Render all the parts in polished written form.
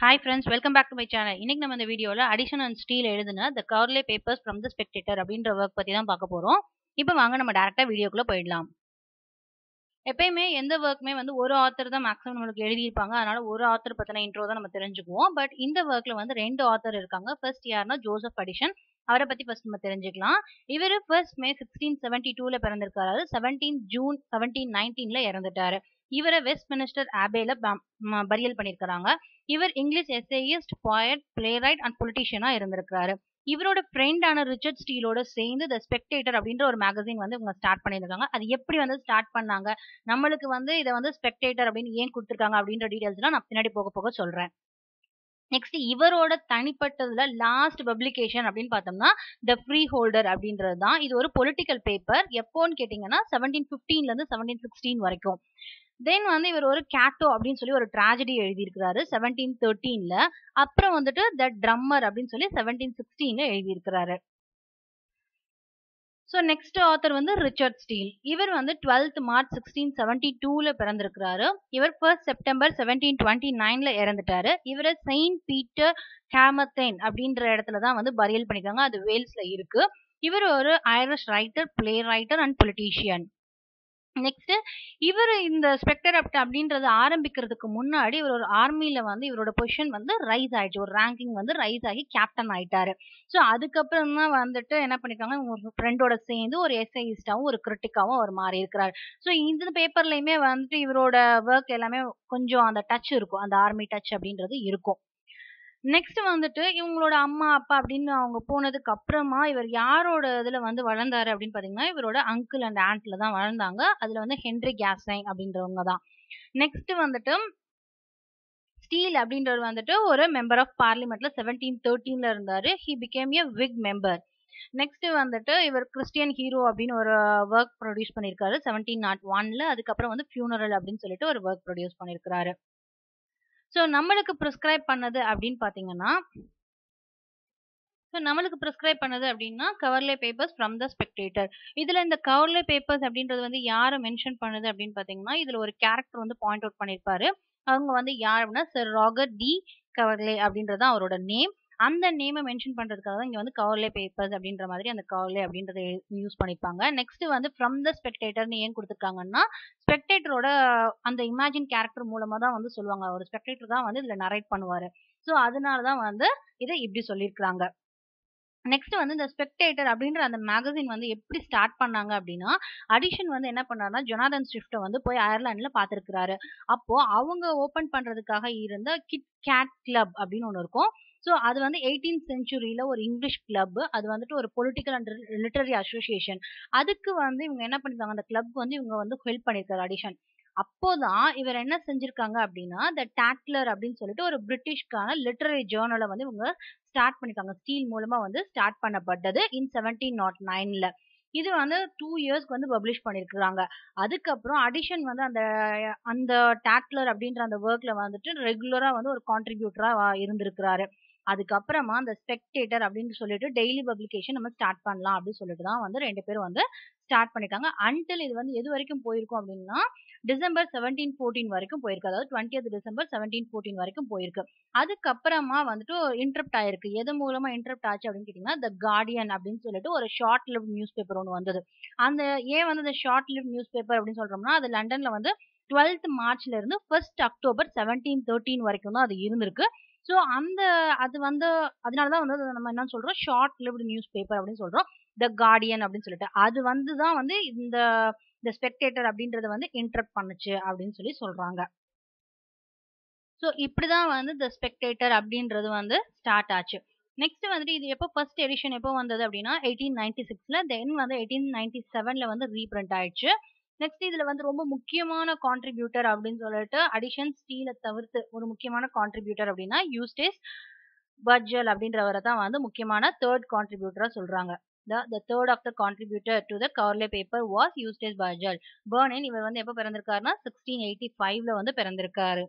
Hi friends, welcome back to my channel. இன்னைக்கு நம்ம இந்த வீடியோல அடிஷன் அண்ட் ஸ்டீல் எழுதுன The Cowley Papers from the Spectator அப்படின்ற ஒர்க் பத்தி தான் பார்க்க போறோம். இப்போ வாங்க நம்ம டைரக்டா வீடியோக்குள்ள போயிடலாம். எப்பயுமே எந்த ஒர்க்குமே வந்து ஒரு ஆத்தர் தான் மேக்ஸிமம் நம்மளுக்கு எழுதியிருப்பாங்க. அதனால ஒரு ஆத்தர் பத்தின இன்ட்ரோ தான் நம்ம தெரிஞ்சுக்குவோம். பட் இந்த ஒர்க்ல வந்து ரெண்டு ஆத்தர் இருக்காங்க. ஃபர்ஸ்ட் யாருன்னா ஜோசப் அடிஷன். அவரை பத்தி ஃபர்ஸ்ட் நம்ம தெரிஞ்சுக்கலாம். இவர் ஃபர்ஸ்ட் மே 1672ல பிறந்திருக்காரு. 17 ஜூன் 1719ல இறந்துட்டாரு. இவரை வெஸ்ட் மினிஸ்டர் ஆபேல பரியல் பண்ணிருக்காங்க. இவர் English essayist, poet, playwright and பொலிட்டிஷியனா இருந்திருக்காரு. இவரோட ஃப்ரெண்டான ரிச்சர்ட் ஸ்டீலோட சேர்ந்து த ஸ்பெக்டேட்டர் அப்படின்ற ஒரு மேகசின் வந்து இவங்க ஸ்டார்ட் பண்ணியிருக்காங்க. அது எப்படி வந்து ஸ்டார்ட் பண்ணாங்க, நம்மளுக்கு வந்து இதை வந்து ஸ்பெக்டேட்டர் அப்படின்னு ஏன் கொடுத்துருக்காங்க அப்படின்ற டீடைல்ஸ்லாம் நான் பின்னாடி போக போக சொல்றேன். நெக்ஸ்ட் இவரோட தனிப்பட்டதுல லாஸ்ட் பப்ளிகேஷன் அப்படின்னு பார்த்தோம்னா த ஃப்ரீ ஹோல்டர் அப்படின்றது தான். இது ஒரு பொலிட்டிக்கல் பேப்பர். எப்போன்னு கேட்டீங்கன்னா 1715ல இருந்து 1716 வரைக்கும். தென் வந்து இவர் ஒரு கேட்டோ அப்படின்னு சொல்லி ஒரு ட்ராஜடி எழுதியிருக்கிறாரு 1713ல. அப்புறம் வந்துட்டு த ட்ரம்மர் அப்படின்னு சொல்லி 1716ல எழுதியிருக்கிறாரு. ஸோ நெக்ஸ்ட் ஆத்தர் வந்து ரிச்சர்ட் ஸ்டீல். இவர் வந்து 12th மார்ச் 1672ல பிறந்திருக்கிறாரு. இவர் 1st செப்டம்பர் 1729ல இறந்துட்டாரு. இவரை செயின்ட் பீட்டர் ஹேமத்தேன் அப்படின்ற இடத்துல தான் வந்து பரியல் பண்ணிருக்காங்க. அது வேல்ஸ்ல இருக்கு. இவர் ஒரு Irish writer, play writer and politician. Next இவர் இந்த ஸ்பெக்டர் அப்படின்றது ஆரம்பிக்கிறதுக்கு முன்னாடி இவர் ஒரு ஆர்மியில வந்து இவரோட பொசிஷன் வந்து ரைஸ் ஆயிடுச்சு. ஒரு ரேங்கிங் வந்து ரைஸ் ஆகி கேப்டன் ஆயிட்டாரு. ஸோ அதுக்கப்புறம் தான் வந்துட்டு என்ன பண்ணிருக்காங்க, உங்க ஃப்ரெண்டோட சேர்ந்து ஒரு எஸ்ஐயிஸ்டாவும் ஒரு கிரிட்டிக்காவும் அவர் மாறி இருக்கிறாரு. ஸோ இந்த பேப்பர்லயுமே வந்துட்டு இவரோட ஒர்க் எல்லாமே கொஞ்சம் அந்த டச் இருக்கும், அந்த ஆர்மி டச் அப்படின்றது இருக்கும். நெக்ஸ்ட் வந்துட்டு இவங்களோட அம்மா அப்பா அப்படின்னு அவங்க போனதுக்கு அப்புறமா இவர் யாரோட இதுல வந்து வளர்ந்தாரு அப்படின்னு பாத்தீங்கன்னா இவரோட அங்கிள் அண்ட் ஆண்ட்ல தான் வளர்ந்தாங்க. அதுல வந்து ஹென்ரி கேஸ்லைன் அப்படின்றவங்க தான். நெக்ஸ்ட் வந்துட்டு ஸ்டீல் அப்படின்றவர் வந்துட்டு ஒரு மெம்பர் ஆஃப் பார்லிமெண்ட்ல 1713ல இருந்தாரு. He became a Whig member. Next வந்துட்டு இவர் கிறிஸ்டியன் ஹீரோ அப்படின்னு ஒரு ஒர்க் ப்ரொடியூஸ் பண்ணிருக்காரு 1701ல. அதுக்கப்புறம் வந்து ஃபியூனரல் அப்படின்னு சொல்லிட்டு ஒரு ஒர்க் ப்ரொடியூஸ் பண்ணிருக்காரு. ஸோ நம்மளுக்கு ப்ரிஸ்கிரைப் பண்ணது அப்படின்னு பாத்தீங்கன்னா Coverley papers from the Spectator. இதுல இந்த கவர்லே பேப்பர்ஸ் அப்படின்றது வந்து யாரை மென்ஷன் பண்ணுது அப்படின்னு பாத்தீங்கன்னா இதுல ஒரு கேரக்டர் வந்து பாயிண்ட் அவுட் பண்ணிருப்பாரு. அவங்க வந்து யார் அப்படின்னா சர் ராகர் டி கவர்லே அப்படின்றது அவரோட நேம். அந்த நேமை மென்ஷன் பண்றதுக்காக தான் இங்க வந்து கவர்லே பேப்பர்ஸ் அப்படின்ற மாதிரி அந்த கவர்லே அப்படின்றத யூஸ் பண்ணிருப்பாங்க. நெக்ஸ்ட் வந்து ஃப்ரம் த ஸ்பெக்டேட்டர்னு ஏன் கொடுத்துருக்காங்கன்னா ஸ்பெக்டேட்டரோட அந்த இமேஜின் கேரக்டர் மூலமா தான் வந்து சொல்லுவாங்க. ஒரு ஸ்பெக்டேட்டர் தான் வந்து இதுல நரேட் பண்ணுவாரு. ஸோ அதனாலதான் வந்து இதை இப்படி சொல்லியிருக்காங்க. நெக்ஸ்ட் வந்து இந்த ஸ்பெக்டேட்டர் அப்படின்ற அந்த மேகசின் வந்து எப்படி ஸ்டார்ட் பண்ணாங்க அப்படின்னா அடிஷன் வந்து என்ன பண்ணாருன்னா ஜொனாதன் ஸ்விஃப்ட்டை வந்து போய் அயர்லாந்துல பார்த்திருக்கிறாரு. அப்போ அவங்க ஓபன் பண்றதுக்காக இருந்த கிட் கேட் கிளப் அப்படின்னு ஒன்று இருக்கும். ஸோ அது வந்து 18th செஞ்சுரியில ஒரு இங்கிலீஷ் கிளப். அது வந்துட்டு ஒரு பொலிட்டிக்கல் அண்ட் லிட்டரரி அசோசியேஷன். அதுக்கு வந்து இவங்க என்ன பண்ணிருக்காங்க, அந்த கிளப் வந்து இவங்க வந்து ஹெல்ப் பண்ணிருக்காரு அடிஷன். அப்போதான் இவர் என்ன செஞ்சிருக்காங்க அப்படின்னா த டாட்லர் அப்படின்னு சொல்லிட்டு ஒரு பிரிட்டிஷ்கான லிட்டரரி ஜேர்னலை வந்து இவங்க ஸ்டார்ட் பண்ணிருக்காங்க. ஸ்டீல் மூலமா வந்து ஸ்டார்ட் பண்ணப்பட்டது இன் 1709ல. இது வந்து 2 இயர்ஸ்க்கு வந்து பப்ளிஷ் பண்ணிருக்காங்க. அதுக்கப்புறம் அடிஷன் வந்து அந்த அந்த டாட்லர் அப்படின்ற அந்த ஒர்க்ல வந்துட்டு ரெகுலரா வந்து ஒரு கான்ட்ரிபியூட்டரா இருந்திருக்கிறாரு. அதுக்கப்புறமா அந்த ஸ்பெக்டேட்டர் அப்படின்னு சொல்லிட்டு டெய்லி பப்ளிகேஷன் நம்ம ஸ்டார்ட் பண்ணலாம் அப்படின்னு சொல்லிட்டு தான் வந்து 2 பேரும் வந்து ஸ்டார்ட் பண்ணிருக்காங்க. அன்டில் இது வந்து எது வரைக்கும் போயிருக்கும் அப்படின்னா டிசம்பர் 1714 வரைக்கும் போயிருக்கு. அதாவது 20th டிசம்பர் 1714 வரைக்கும் போயிருக்கு. அதுக்கப்புறமா வந்துட்டு இன்டரப்ட் ஆயிருக்கு. எது மூலமா இன்டரப்ட் ஆச்சு அப்படின்னு கேட்டீங்கன்னா த கார்டியன் அப்படின்னு சொல்லிட்டு ஒரு ஷார்ட் லிவ் நியூஸ் பேப்பர் ஒன்று வந்தது. அந்த ஏன் வந்து இந்த ஷார்ட் லிவ் நியூஸ் பேப்பர் அப்படின்னு சொல்றோம்னா அது லண்டன்ல வந்து 12th மார்ச்ல இருந்து 1st அக்டோபர் 1713 வரைக்கும் தான் அது இருந்திருக்கு. ஸோ அந்த அது வந்து அதனாலதான் வந்து நம்ம என்ன சொல்றோம் ஷார்ட் லிவ்டு நியூஸ் பேப்பர் அப்படின்னு சொல்றோம். த கார்டியன் அப்படின்னு சொல்லிட்டு அது வந்து தான் வந்து இந்த ஸ்பெக்டேட்டர் அப்படின்றத வந்து இன்டரப்ட் பண்ணுச்சு அப்படின்னு சொல்லி சொல்றாங்க. ஸோ இப்படிதான் வந்து த ஸ்பெக்டேட்டர் அப்படின்றது வந்து ஸ்டார்ட் ஆச்சு. நெக்ஸ்ட் வந்துட்டு இது எப்போ ஃபர்ஸ்ட் எடிஷன் எப்போ வந்தது அப்படின்னா 1896ல. தென் வந்து 1897ல வந்து ரீபிரிண்ட் ஆயிடுச்சு. நெக்ஸ்ட் இதுல வந்து ரொம்ப முக்கியமான கான்ட்ரிபியூட்டர் அப்படின்னு சொல்லிட்டு அடிஷன் ஸ்டீலை தவிர்த்து ஒரு முக்கியமான கான்ட்ரிபியூட்டர் அப்படின்னா யூஸ்டேஸ் பர்ஜல் அப்படின்றவரை தான் வந்து முக்கியமான தேர்ட் கான்ட்ரிபியூட்டரா சொல்றாங்க. The third of the contributor to the Cowley paper was Eustace Burgell. Burnin இவர் வந்து எப்போ பிறந்திருக்காருன்னா 1685ல வந்து பிறந்திருக்காரு.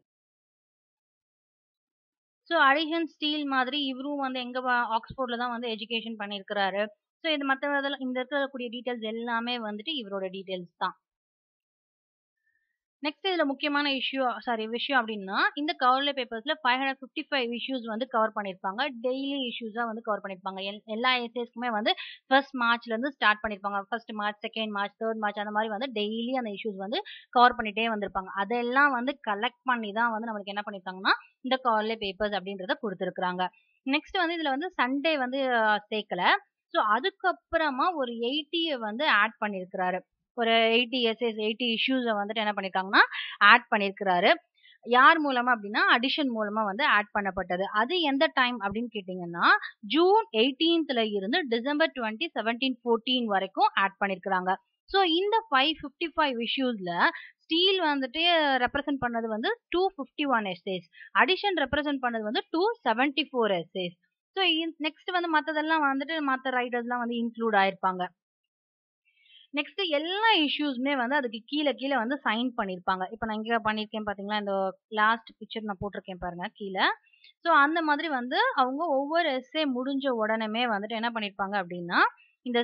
ஸோ அடிஷன் ஸ்டீல் மாதிரி இவரும் வந்து எங்க ஆக்ஸ்போர்ட்ல தான் வந்து எஜுகேஷன் பண்ணியிருக்கிறாரு. ஸோ இது மற்ற இந்த இருக்கக்கூடிய டீட்டெயில்ஸ் எல்லாமே வந்துட்டு இவரோட டீட்டெயில்ஸ் தான். நெக்ஸ்ட் இதுல முக்கியமான விஷயம் அப்படின்னா இந்த கவர்லே பேப்பர்ஸ்ல 555 இஷ்யூஸ் வந்து கவர் பண்ணிருப்பாங்க. டெய்லி இஷ்யூஸா வந்து கவர் பண்ணிருப்பாங்க. எல்லா எஸ்ஏஸ்க்குமே வந்து 1 மார்ச்ல இருந்து ஸ்டார்ட் பண்ணிருப்பாங்க. 1 மார்ச், 2 மார்ச், 3 மார்ச் அந்த மாதிரி வந்து டெய்லி அந்த இஷ்யூஸ் வந்து கவர் பண்ணிட்டே வந்திருப்பாங்க. அதெல்லாம் வந்து கலெக்ட் பண்ணி தான் வந்து நம்மளுக்கு என்ன பண்ணிருக்காங்கன்னா இந்த கவர்லே பேப்பர்ஸ் அப்படின்றத கொடுத்துருக்காங்க. நெக்ஸ்ட் வந்து இதுல வந்து சண்டே வந்து சேர்க்கல. ஸோ அதுக்கப்புறமா ஒரு 80 வந்து ஆட் பண்ணிருக்கிறாரு. ஒரு 80 எஸ்ஏஸ் 80 இஷ்யூஸை வந்துட்டு என்ன பண்ணிருக்காங்கன்னா ஆட் பண்ணிருக்கிறாரு. யார் மூலமா அப்படின்னா அடிஷன் மூலமா வந்து ஆட் பண்ணப்பட்டது. அது எந்த டைம் அப்படின்னு கேட்டீங்கன்னா ஜூன் 18ல இருந்து டிசம்பர் 20 17-14 வரைக்கும் ஆட் பண்ணிருக்காங்க. ஸோ இந்த 555 இஷ்யூஸ்ல ஸ்டீல் வந்துட்டு ரெப்ரசென்ட் பண்ணது வந்து 251 எஸ்ஏஸ், அடிஷன் ரெப்ரசென்ட் பண்ணது வந்து 274 எஸ்ஏஸ். ஸோ நெக்ஸ்ட் வந்து மத்ததெல்லாம் வந்துட்டு மத்த ரைடர்ஸ்லாம் வந்து இன்க்ளூட் ஆயிருப்பாங்க. நெக்ஸ்ட் எல்லா இஷ்யூஸ்மே வந்து அதுக்கு கீழே வந்து சைன் பண்ணிருப்பாங்க. இப்போ நான் இங்க பண்ணிருக்கேன் பாத்தீங்களா, இந்த லாஸ்ட் பிக்சர் நான் போட்டிருக்கேன் பாருங்க கீழே. ஸோ அந்த மாதிரி வந்து அவங்க ஒவ்வொரு எஸ்ஏ முடிஞ்ச உடனே வந்துட்டு என்ன பண்ணிருப்பாங்க அப்படின்னா இந்த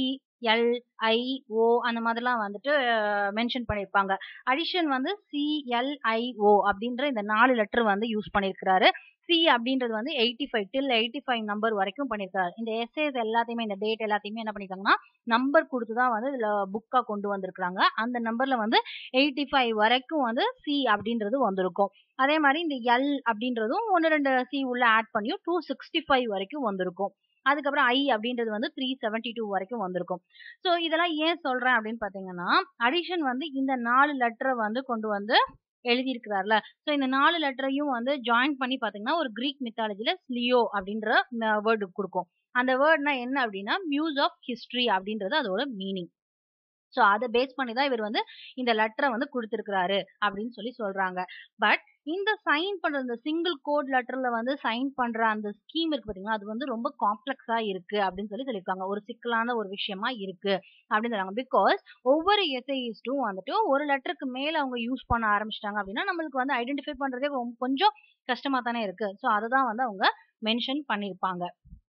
CLIO அந்த மாதிரிலாம் வந்துட்டு மென்ஷன் பண்ணிருப்பாங்க. அடிஷன் வந்து CLIO அப்படின்ற இந்த 4 லெட்டர் வந்து யூஸ் பண்ணிருக்கிறாரு. சி அப்படின்றது வந்து 85 till 85 நம்பர் வரைக்கும் பண்ணிருக்காரு. இந்த எஸ்ஏஸ் எல்லாத்தையுமே இந்த டேட் எல்லாத்தையுமே என்ன பண்ணிருக்காங்கன்னா நம்பர் கொடுத்துதான் வந்து இதுல புக்கா கொண்டு வந்திருக்காங்க. அந்த நம்பர்ல வந்து 85 வரைக்கும் வந்து சி அப்படின்றது வந்திருக்கும். அதே மாதிரி இந்த எல் அப்படின்றதும் 1-2 சி உள்ள ஆட் பண்ணியும் 265 வரைக்கும் வந்திருக்கும். அதுக்கப்புறம் ஐ அப்படின்றது வந்து 372 வரைக்கும் வந்திருக்கும். ஸோ இதெல்லாம் ஏன் சொல்றேன் அப்படின்னு பாத்தீங்கன்னா அடிஷன் வந்து இந்த 4 லெட்டரை வந்து கொண்டு வந்து எழுதியிருக்கிறார்ல. ஸோ இந்த 4 லெட்டரையும் வந்து ஜாயின் பண்ணி பாத்தீங்கன்னா ஒரு கிரீக் மித்தாலஜில ஸ்லியோ அப்படின்ற வேர்டு கொடுக்கும். அந்த வேர்ட்னா என்ன அப்படின்னா மியூஸ் ஆஃப் ஹிஸ்டரி அப்படின்றது அதோட மீனிங். ஸோ அதை பேஸ் பண்ணி தான் இவர் வந்து இந்த லெட்டரை வந்து கொடுத்துருக்கிறாரு அப்படின்னு சொல்றாங்க. பட் இந்த சைன் பண்ற இந்த சிங்கிள் கோட் லெட்டர்ல வந்து சைன் பண்ற அந்த ஸ்கீம் இருக்கு பாத்தீங்கன்னா அது வந்து ரொம்ப காம்ப்ளெக்ஸா இருக்கு அப்படின்னு சொல்லியிருக்காங்க. ஒரு சிக்கலான ஒரு விஷயமா இருக்கு அப்படின்னு சொல்றாங்க. பிகாஸ் ஒவ்வொரு எஸ்ஐஸ்டும் வந்துட்டு ஒரு லெட்டருக்கு மேல அவங்க யூஸ் பண்ண ஆரம்பிச்சிட்டாங்க அப்படின்னா நம்மளுக்கு வந்து ஐடென்டிஃபை பண்றதே கொஞ்சம் கஷ்டமா தானே இருக்கு. ஸோ அதை தான் வந்து அவங்க மென்ஷன் பண்ணியிருப்பாங்க.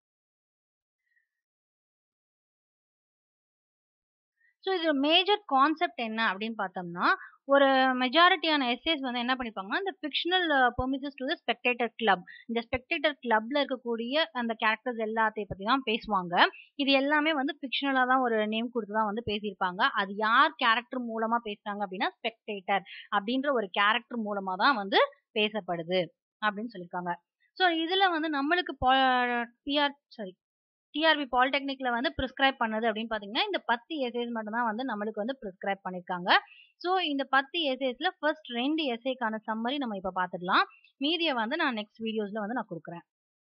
ஸோ இது மேஜர் கான்செப்ட் என்ன அப்படின்னு பார்த்தோம்னா ஒரு மெஜாரிட்டியான எஸ்ஏஸ் வந்து என்ன பண்ணிப்பாங்கன்னா இந்த fictional premises to the Spectator club, இந்த ஸ்பெக்டேட்டர் கிளப்ல இருக்கக்கூடிய அந்த கேரக்டர்ஸ் எல்லாத்தையும் பத்தி தான் பேசுவாங்க. இது எல்லாமே வந்து ஃபிக்ஷனலா தான் ஒரு நேம் கொடுத்து தான் வந்து பேசியிருப்பாங்க. அது யார் கேரக்டர் மூலமா பேசுறாங்க அப்படின்னா ஸ்பெக்டேட்டர் அப்படின்ற ஒரு கேரக்டர் மூலமா தான் வந்து பேசப்படுது அப்படின்னு சொல்லியிருக்காங்க. ஸோ இதுல வந்து நம்மளுக்கு டிஆர்பி பாலிடெக்னிக்ல வந்து பிரிஸ்கிரைப் பண்ணது அப்படின்னு பாத்தீங்கன்னா இந்த 10 எஸ்ஏஸ் மட்டும் தான் வந்து நம்மளுக்கு வந்து பிரிஸ்கிரைப் பண்ணிருக்காங்க. ஸோ இந்த 10 எஸ்ஏஸ்ல ஃபர்ஸ்ட் 2 எஸ்ஏக்கான சம்மரி நம்ம இப்ப பாத்துடலாம். மீதியை வந்து நான் நெக்ஸ்ட் வீடியோஸ்ல வந்து நான் கொடுக்குறேன்.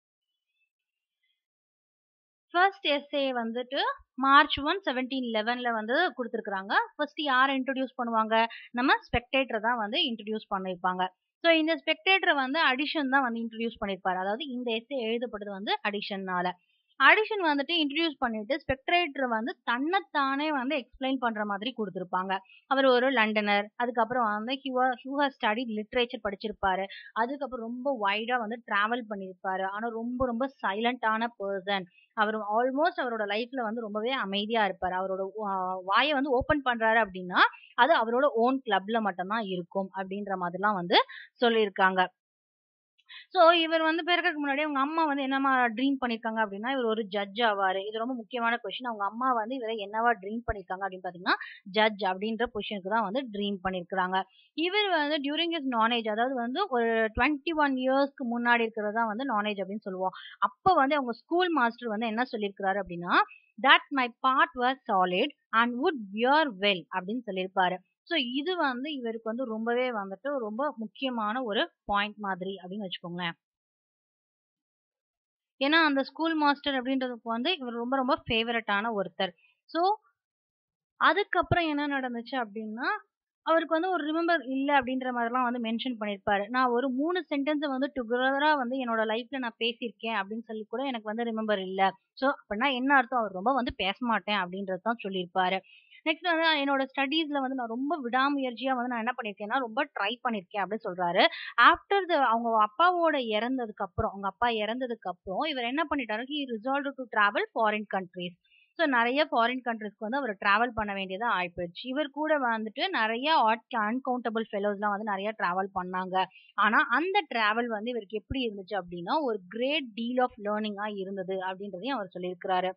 ஃபர்ஸ்ட் எஸ்ஏ வந்துட்டு March 1, 1711 வந்து கொடுத்துருக்காங்க. ஃபர்ஸ்ட் யாரை இன்ட்ரோடியூஸ் பண்ணுவாங்க, நம்ம ஸ்பெக்டேட்டர் தான் வந்து இன்ட்ரோடியூஸ் பண்ணிருப்பாங்க. ஸோ இந்த ஸ்பெக்டேட்டரை வந்து அடிஷன் தான் வந்து இன்ட்ரோடியூஸ் பண்ணிருப்பாரு. அதாவது இந்த எஸ்ஏ எழுதப்பட்டது வந்து அடிஷன்னால. அடிஷன் வந்துட்டு இன்ட்ரடியூஸ் பண்ணிட்டு ஸ்பெக்டேட்டர் வந்து தன்னைத்தானே வந்து எக்ஸ்பிளைன் பண்ற மாதிரி கொடுத்துருப்பாங்க. அவர் ஒரு லண்டனர், அதுக்கப்புறம் வந்து ஹூ ஹஸ் ஸ்டடிட் லிட்ரேச்சர் படிச்சிருப்பாரு, அதுக்கப்புறம் ரொம்ப வைடா வந்து டிராவல் பண்ணியிருப்பாரு. ஆனா ரொம்ப ரொம்ப சைலண்டான பர்சன். அவர் ஆல்மோஸ்ட் அவரோட லைஃப்ல வந்து ரொம்பவே அமைதியா இருப்பாரு. அவரோட வாயை வந்து ஓபன் பண்றாரு அப்படின்னா அது அவரோட ஓன் கிளப்ல மட்டும்தான் இருக்கும் அப்படின்ற மாதிரிலாம் வந்து சொல்லியிருக்காங்க. ஸோ இவர் வந்து பிறக்கறதுக்கு முன்னாடி அவங்க அம்மா வந்து என்னமா ட்ரீம் பண்ணிருக்காங்க அப்படின்னா இவர் ஒரு ஜட்ஜ் ஆவாரு. இது ரொம்ப முக்கியமான கொஸ்டின். அவங்க அம்மா வந்து இவரை என்னவா ட்ரீம் பண்ணிருக்காங்க அப்படின்னு பாத்தீங்கன்னா ஜட்ஜ் அப்படின்ற பொசிஷனுக்கு தான் வந்து ட்ரீம் பண்ணிருக்காங்க. இவர் வந்து டியூரிங் இஸ் நாலேஜ், அதாவது வந்து ஒரு 21 இயர்ஸ்க்கு முன்னாடி இருக்கிறதா வந்து நாலேஜ் அப்படின்னு சொல்லுவோம். அப்ப வந்து அவங்க ஸ்கூல் மாஸ்டர் வந்து என்ன சொல்லியிருக்கிறாரு அப்படின்னா that my part was solid and would wear well அப்படின்னு சொல்லியிருப்பாரு. ஸோ இது வந்து இவருக்கு வந்து ரொம்பவே வந்துட்டு ரொம்ப முக்கியமான ஒரு பாயிண்ட் மாதிரி அப்படின்னு வச்சுக்கோங்களேன். ஏன்னா அந்த ஸ்கூல் மாஸ்டர் அப்படின்றதுக்கு வந்து இவர் ரொம்ப ரொம்ப ஃபேவரட்டான ஒருத்தர். ஸோ அதுக்கப்புறம் என்ன நடந்துச்சு அப்படின்னா அவருக்கு வந்து ஒரு ரிமெம்பர் இல்ல அப்படின்ற மாதிரிலாம் வந்து மென்ஷன் பண்ணியிருப்பாரு. நான் ஒரு 3 சென்டென்ஸை வந்து டுகெதரா வந்து என்னோட லைஃப்ல நான் பேசியிருக்கேன் அப்படின்னு சொல்லி கூட எனக்கு வந்து ரிமெம்பர் இல்ல. ஸோ அப்படின்னா என்ன அர்த்தம், அவர் ரொம்ப வந்து பேச மாட்டேன் அப்படின்றது தான் சொல்லியிருப்பாரு. நெக்ஸ்ட் வந்து என்னோட ஸ்டடீஸ்ல வந்து நான் ரொம்ப விடாமுயற்சியா வந்து நான் என்ன பண்ணிருக்கேன்னா ரொம்ப ட்ரை பண்ணிருக்கேன் அப்படின்னு சொல்றாரு. ஆஃப்டர் அவங்க அப்பாவோட இறந்ததுக்கு அப்புறம், அவங்க அப்பா இறந்ததுக்கு அப்புறம் இவர் என்ன பண்ணிட்டாரு, he resolve to travel foreign countries. So நிறைய ஃபாரின் கண்ட்ரிஸ்க்கு வந்து அவர் டிராவல் பண்ண வேண்டியதா ஆயிப்போச்சு. இவர் கூட வந்துட்டு நிறைய அன்கவுண்டபிள் ஃபெலோஸ்லாம் வந்து நிறைய டிராவல் பண்ணாங்க. ஆனா அந்த டிராவல் வந்து இவருக்கு எப்படி இருந்துச்சு அப்படின்னா ஒரு கிரேட் டீல் ஆஃப் லேர்னிங்கா இருந்தது அப்படின்றதையும் அவர் சொல்லியிருக்கிறாரு.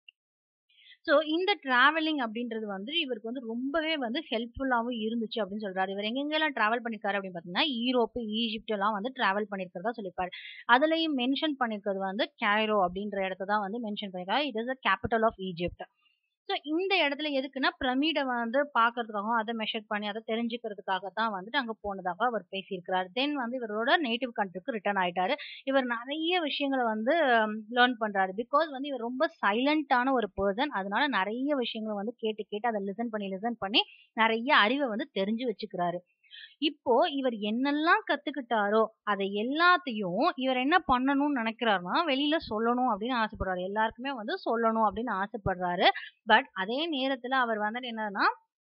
ஸோ இந்த டிராவலிங் அப்படின்றது வந்து இவருக்கு வந்து ரொம்பவே வந்து ஹெல்ப்ஃபுல்லாகவும் இருந்துச்சு அப்படின்னு சொல்றாரு. இவர் எங்கெங்கெல்லாம் டிராவல் பண்ணிருக்காரு அப்படின்னு பார்த்தீங்கன்னா ஈரோப்பு, ஈஜிப்ட் எல்லாம் வந்து டிராவல் பண்ணிருக்கிறதா சொல்லியிருப்பாரு. அதுலயும் மென்ஷன் பண்ணிருக்கிறது வந்து கைரோ அப்படின்ற இடத்த தான் வந்து மென்ஷன் பண்ணிருக்காரு. It is the capital of Egypt. So இந்த இடத்துல எதுக்குன்னா பிரமிடை வந்து பார்க்கறதுக்காகவும் அதை மெஷர் பண்ணி அதை தெரிஞ்சுக்கிறதுக்காக தான் வந்துட்டு அங்கே போனதாக அவர் பேசியிருக்கிறார். தென் வந்து இவரோட நேட்டிவ் கண்ட்ரிக்கு ரிட்டர்ன் ஆயிட்டாரு. இவர் நிறைய விஷயங்களை வந்து லேர்ன் பண்றாரு. பிகாஸ் வந்து இவர் ரொம்ப சைலண்டான ஒரு பர்சன். அதனால நிறைய விஷயங்களை வந்து கேட்டு கேட்டு அதை லிசன் பண்ணி நிறைய அறிவை வந்து தெரிஞ்சு வச்சுக்கிறாரு. இப்போ இவர் என்னெல்லாம் கத்துக்கிட்டாரோ அதை எல்லாத்தையும் இவர் என்ன பண்ணணும்னு நினைக்கிறாருன்னா வெளியில சொல்லணும் அப்படின்னு ஆசைப்படுறாரு. எல்லாருக்குமே வந்து சொல்லணும் அப்படின்னு ஆசைப்படுறாரு. பட் அதே நேரத்துல அவர் வந்துட்டு என்னன்னா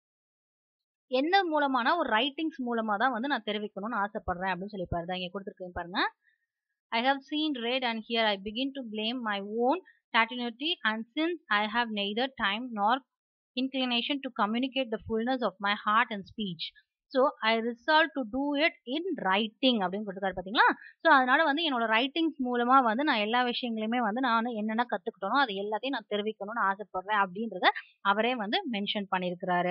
என்ன மூலமான ஒரு ரைட்டிங்ஸ் மூலமா தான் வந்து நான் தெரிவிக்கணும்னு ஆசைப்படுறேன் அப்படின்னு சொல்லி பாருங்க. இங்க கொடுத்துருக்கேன் பாருங்க. I have seen, read, and here I begin to blame my own tautology, and since I have neither time nor inclination to communicate the fullness of my heart and speech, so I resolve to do it in writing அப்படின்னு கொடுத்துருக்காரு பாத்தீங்களா. So அதனால வந்து என்னோட writings மூலமா வந்து நான் எல்லா விஷயங்களையுமே வந்து நான் என்னென்ன கத்துக்கிட்டனோ அது எல்லாத்தையும் நான் தெரிவிக்கணும்னு ஆசைப்படுறேன் அப்படின்றத அவரே வந்து மென்ஷன் பண்ணியிருக்கிறாரு.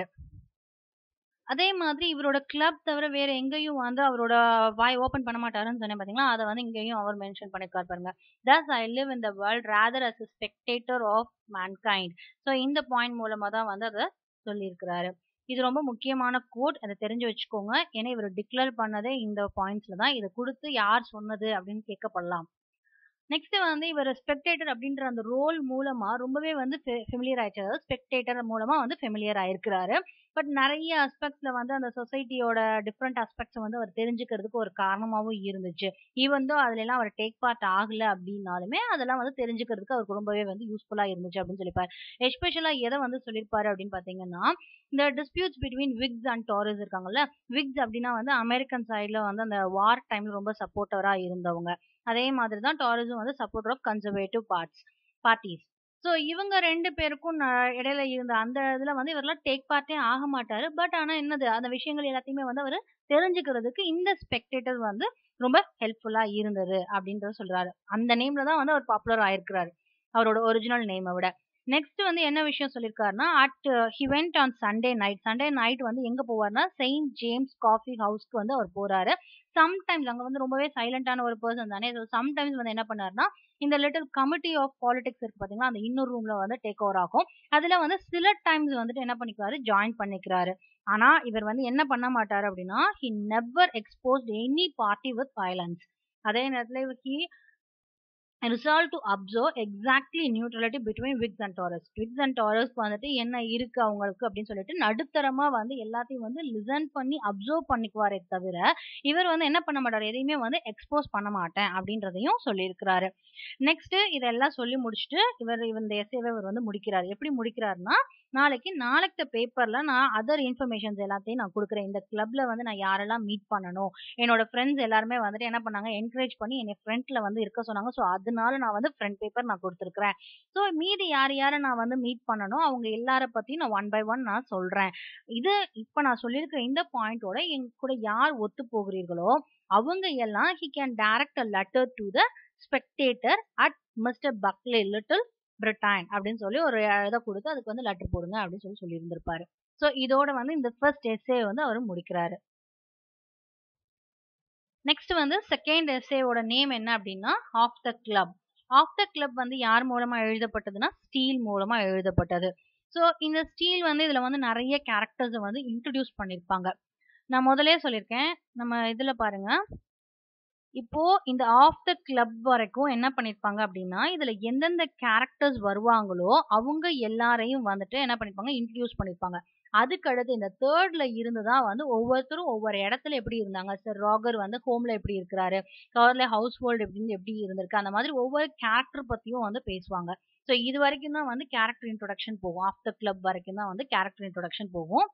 அதே மாதிரி இவரோட கிளப் தவிர வேற எங்கேயும் வந்து அவரோட வாய் ஓபன் பண்ண மாட்டாருன்னு சொன்னேன் பாத்தீங்களா. அதை வந்து இங்கேயும் அவர் மென்ஷன் பண்ணிருக்காரு பாருங்க. Thus I live in the world rather as a spectator of mankind. So இந்த பாயிண்ட் மூலமா தான் வந்து அதை சொல்லியிருக்கிறாரு. இது ரொம்ப முக்கியமான கோட். அதை தெரிஞ்சு வச்சுக்கோங்க. ஏன்னா இவர் டிக்ளேர் பண்ணதே இந்த பாயிண்ட்ஸ்ல தான். இதை கொடுத்து யார் சொன்னது அப்படின்னு கேட்கப்படலாம். நெக்ஸ்ட் வந்து இவர் ஸ்பெக்டேட்டர் அப்படின்ற அந்த ரோல் மூலமா ரொம்பவே வந்து ஃபெமிலியர் ஆயிடுச்சு. அதாவது ஸ்பெக்டேட்டர் மூலமா வந்து ஃபெமிலியர் ஆயிருக்கிறாரு. பட் நிறைய அஸ்பெக்ட்ஸ்ல வந்து அந்த சொசைட்டியோட டிஃப்ரெண்ட் அஸ்பெக்ட்ஸ் வந்து அவர் தெரிஞ்சுக்கிறதுக்கு ஒரு காரணமாகவும் இருந்துச்சு. ஈவன் தோ அதுல எல்லாம் அவர் டேக் பார்ட் ஆகல அப்படின்னாலுமே அதெல்லாம் வந்து தெரிஞ்சுக்கிறதுக்கு அவருக்கு ரொம்பவே வந்து யூஸ்ஃபுல்லா இருந்துச்சு அப்படின்னு சொல்லிப்பாரு. எஸ்பெஷலா எதை வந்து சொல்லியிருப்பாரு அப்படின்னு பாத்தீங்கன்னா இந்த disputes between Whigs and Tories இருக்காங்கல்ல. விக்ஸ் அப்படின்னா வந்து அமெரிக்கன் சைட்ல வந்து அந்த வார் டைம்ல ரொம்ப சப்போர்ட்டரா இருந்தவங்க. அதே மாதிரி தான் டாரஸும் வந்து support of conservative parties. So இவங்க ரெண்டு பேருக்கும் இடையில இருந்த அந்த இதுல வந்து இவரெல்லாம் டேக் பார்ட்டே ஆக மாட்டாரு. பட் ஆனா என்னது அந்த விஷயங்கள் எல்லாத்தையுமே வந்து அவர் தெரிஞ்சுக்கிறதுக்கு இந்த ஸ்பெக்டேட்டர் வந்து ரொம்ப ஹெல்ப்ஃபுல்லா இருந்தது அப்படின்றத சொல்றாரு. அந்த நேம்ல தான் வந்து அவர் பாப்புலர் ஆயிருக்கிறாரு அவரோட ஒரிஜினல் நேமை விட. நெக்ஸ்ட் வந்து என்ன விஷயம் சொல்லியிருக்காருன்னா he went on Sunday night வந்து எங்க போவார்னா செயின்ட் ஜேம்ஸ் காஃபி ஹவுஸ்க்கு வந்து அவர் போறாரு. சம்டைம்ஸ் அங்க வந்து ரொம்பவே சைலண்டான ஒரு பர்சன் தானே. சம்டைம்ஸ் வந்து என்ன பண்ணாருன்னா இந்த லிட்டில் கமிட்டி ஆஃப் பாலிடிக்ஸ் இருக்கு பாத்தீங்களா, அந்த இன்னொரு ரூம்ல வந்து டேக் ஓவர் ஆகும். அதுல வந்து சில டைம்ஸ் வந்துட்டு என்ன பண்ணிக்கிறாரு ஜாயின் பண்ணிக்கிறாரு. ஆனா இவர் வந்து என்ன பண்ண மாட்டாரு அப்படின்னா he never exposed any party with violence. அதே நேரத்துல he resolved to observe exactly neutrality between Whigs and Tories. Whigs and Tories வந்துட்டு என்ன இருக்கு அவங்களுக்கு அப்படின்னு சொல்லிட்டு நடுத்தரமா வந்து எல்லாத்தையும் வந்து லிசன் பண்ணி அப்சர்வ் பண்ணிக்குவாரே தவிர இவர் வந்து என்ன பண்ண மாட்டாரு, எதையுமே வந்து எக்ஸ்போஸ் பண்ண மாட்டேன் அப்படின்றதையும் சொல்லியிருக்கிறாரு. நெக்ஸ்ட் இதெல்லாம் சொல்லி முடிச்சுட்டு இந்த எஸ்ஏவை இவர் வந்து முடிக்கிறாரு. எப்படி முடிக்கிறாருன்னா நாளைக்கு பேப்பர்ல நான் அதர் இன்ஃபர்மேஷன்ஸ் எல்லாத்தையும் நான் கொடுக்குறேன். இந்த கிளப்ல வந்து நான் யாரெல்லாம் மீட் பண்ணணும், என்னோட ஃப்ரெண்ட்ஸ் எல்லாருமே வந்துட்டு என்ன பண்ணாங்க என்கரேஜ் பண்ணி என்னை ஃப்ரண்ட்ல வந்து இருக்க சொன்னாங்க. ஸோ அதனால நான் வந்து ஃப்ரண்ட் பேப்பர் நான் கொடுத்துருக்கிறேன். ஸோ மீதி யாரை நான் வந்து மீட் பண்ணணும் அவங்க எல்லார பத்தியும் நான் ஒன் பை ஒன் நான் சொல்றேன். இது இப்ப நான் சொல்லியிருக்கிற இந்த பாயிண்டோட எங்க கூட யார் ஒத்து போகிறீர்களோ அவங்க எல்லாம் he can direct a letter to the spectator at Mr. Buckley Little Britain அப்படின்னு சொல்லி ஒரு இதை கொடுத்து அதுக்கு வந்து லெட்டர் போடுங்க அப்படின்னு சொல்லி இருந்திருப்பாரு. ஸோ இதோட வந்து இந்த ஃபர்ஸ்ட் எஸ்ஏ வந்து அவர் முடிக்கிறாரு. நெக்ஸ்ட் வந்து செகண்ட் எஸ்ஏவோட நேம் என்ன அப்படின்னா of the club. Of the club வந்து யார் மூலமா எழுதப்பட்டதுன்னா ஸ்டீல் மூலமா எழுதப்பட்டது. ஸோ இந்த ஸ்டீல் வந்து இதுல வந்து நிறைய கேரக்டர்ஸ் வந்து இன்ட்ரடியூஸ் பண்ணிருப்பாங்க. நான் முதலே சொல்லியிருக்கேன். நம்ம இதுல பாருங்க, இப்போ இந்த ஆஃப் த கிளப் வரைக்கும் என்ன பண்ணிருப்பாங்க அப்படின்னா இதுல எந்தெந்த கேரக்டர்ஸ் வருவாங்களோ அவங்க எல்லாரையும் வந்துட்டு என்ன பண்ணிருப்பாங்க இன்ட்ரடியூஸ் பண்ணிருப்பாங்க. அதுக்கு அடுத்து இந்த தேர்ட்ல இருந்துதான் வந்து ஒவ்வொருத்தரும் ஒவ்வொரு இடத்துல எப்படி இருந்தாங்க. சார் ராகர் வந்து ஹோம்ல எப்படி இருக்கிறாரு, கார்ல ஹவுஸ் ஹோல்டு எப்படி இருந்திருக்கு, அந்த மாதிரி ஒவ்வொரு கேரக்டர் பத்தியும் வந்து பேசுவாங்க. ஸோ இது வரைக்கும் தான் வந்து கேரக்டர் இன்ட்ரோடக்ஷன் போகும். ஆஃப் த கிளப் வரைக்கும் தான் வந்து கேரக்டர் இன்ட்ரோடக்ஷன் போகும்.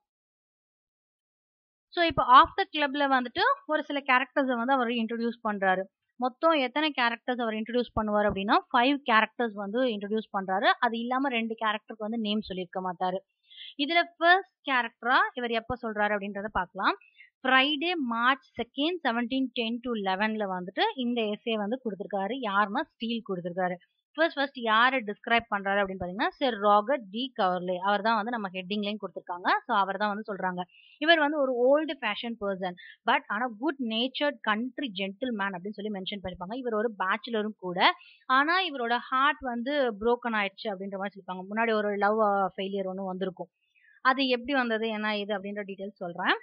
ஸோ இப்போ ஆஃப் த கிளப்ல வந்துட்டு ஒரு சில கேரக்டர்ஸை வந்து அவர் இன்ட்ரடியூஸ் பண்றாரு. மொத்தம் எத்தனை கேரக்டர்ஸ் அவர் இன்ட்ரடியூஸ் பண்ணுவார் அப்படின்னா 5 கேரக்டர்ஸ் வந்து இன்ட்ரடியூஸ் பண்றாரு. அது இல்லாம 2 கேரக்டருக்கு வந்து நேம் சொல்லியிருக்க மாட்டாரு. இதுல ஃபர்ஸ்ட் கேரக்டரா இவர் எப்ப சொல்றாரு அப்படின்றத பார்க்கலாம். ஃப்ரைடே மார்ச் 2nd 1710 to 11ல வந்துட்டு இந்த எஸ்ஸே வந்து கொடுத்திருக்காரு. யாருன்னா ஸ்டீல் கொடுத்திருக்காரு. ஃபர்ஸ்ட் யாரை டிஸ்கிரைப் பண்றாரு அப்படின்னு பாத்தீங்கன்னா சர் ராபர்ட் டி கவர்லே. அவர் தான் வந்து நம்ம ஹெட்டிங்லையும் கொடுத்திருக்காங்க. ஸோ அவர் தான் வந்து சொல்றாங்க. இவர் வந்து ஒரு ஓல்டு ஃபேஷன் பர்சன், பட் ஆனா good natured country gentleman அப்படின்னு சொல்லி மென்ஷன் பண்ணிருப்பாங்க. இவர் ஒரு பேச்சுலரும் கூட. ஆனா இவரோட ஹார்ட் வந்து புரோக்கன் ஆயிடுச்சு அப்படின்ற மாதிரி சொல்லிருப்பாங்க. முன்னாடி ஒரு லவ் ஃபெயிலியர் ஒன்று வந்திருக்கும். அது எப்படி வந்தது என்ன இது அப்படின்ற டீட்டெயில்ஸ் சொல்றேன்.